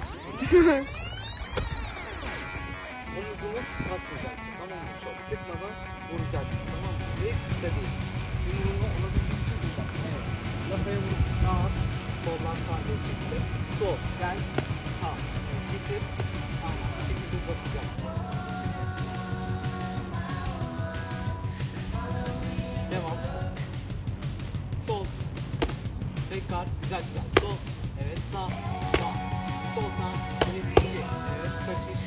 Omuzunu kasmayacaksın, tamam mı? Çok tıkmadan vuracaksın, tamam mı? Ve kısa değil. Yumruğunu olabildiğince uzak. Evet. Lafaya vurup rahat. Kollar sağda şekilde. Sol. Gel. Ha. Evet, bitir. Aynen. Bu şekilde uzatacaksın. Şimdi. Devam. Sol. Tekrar. Güzel güzel. Sol. Evet. Sağ. Sağ. Sol sağ. Evet. Evet. Kaçış.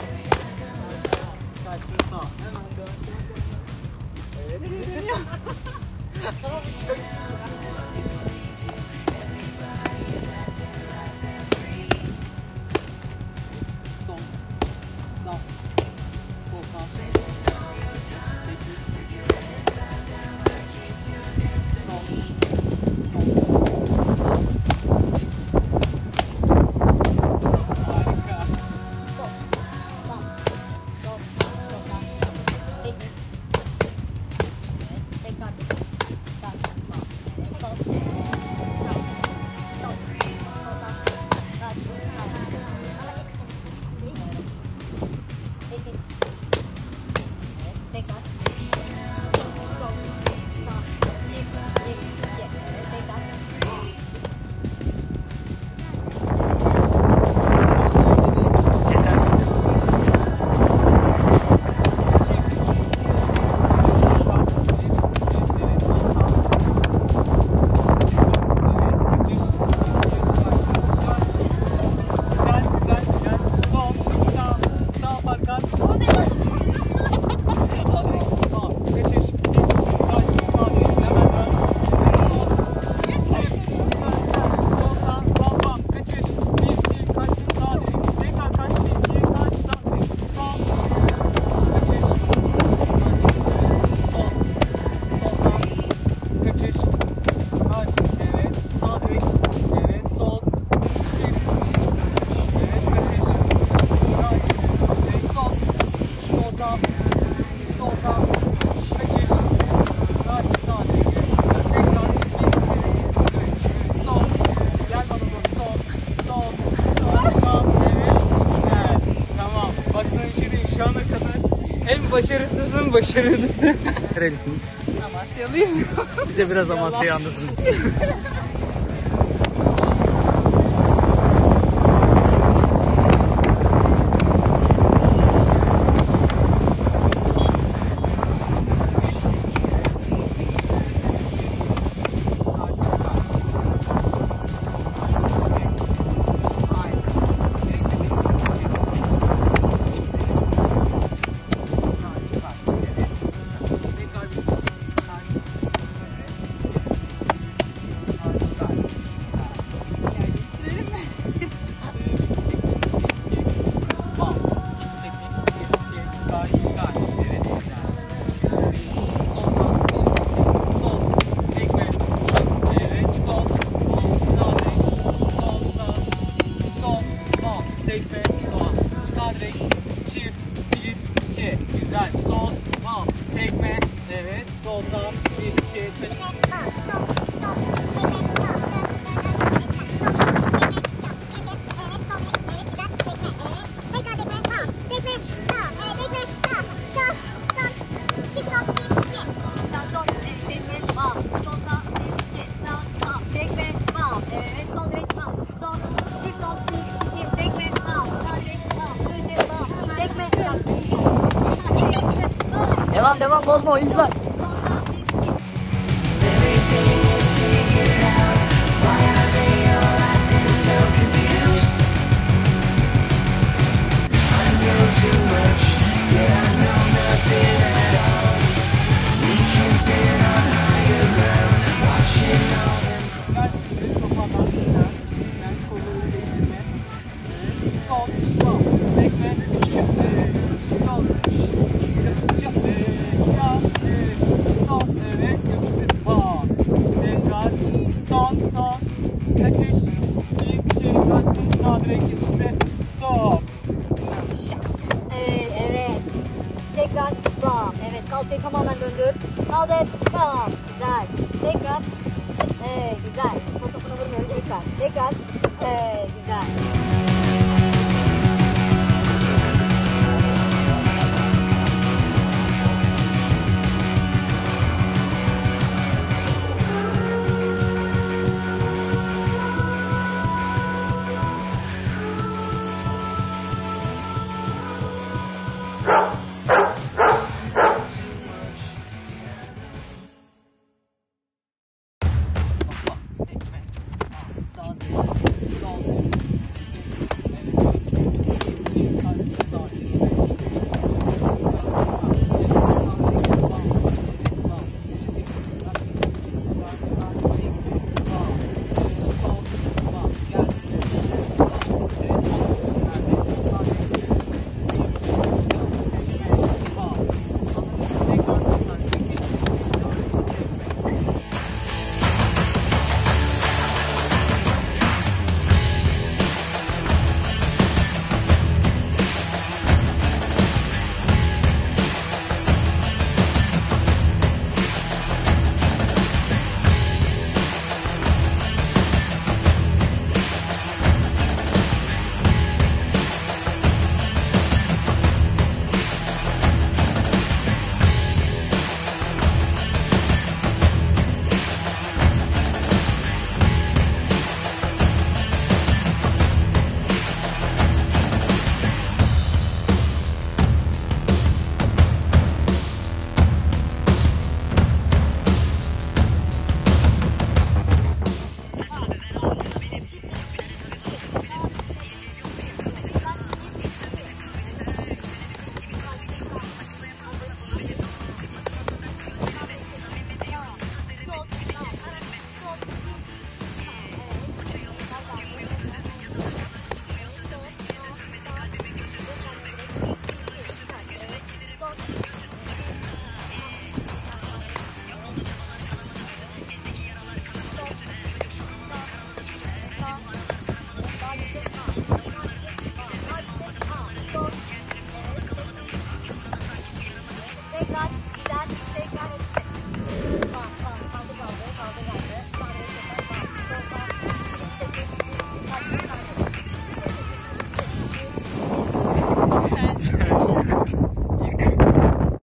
Kaçtın sağ. Hemen dön. Evet. Tamam. Çok iyi. Sol. Sağ. Sol sağ. Peki. Sol. Sol. Harika. Sol. Sağ. Sol. Sol sağ. Peki. Evet. Tekrar. Sağ. Sağ. Evet. Sol. Sağ. Sol. Sol sağ. Kaç. Sağ. Ama değil mi öyle? Peki. Evet. Tekrar. Sol. Sağ. Çift. Geri. Evet. Tekrar. En başarısızın başarılısı. Nerelisiniz? Amasyalıyım. Bize biraz Amasya'yı anlatınız. Tekme, sağ direk, çift, bir, iki, güzel, sol, al, tekme, evet, sol sağ, bir, iki, Devam bozma oyuncular. Tekrar bam. Evet, kalçayı tamamen döndür. Kaldır. Bam. Güzel. Tekrar. Güzel. Topuna vurmuyoruz. Tekrar. Güzel.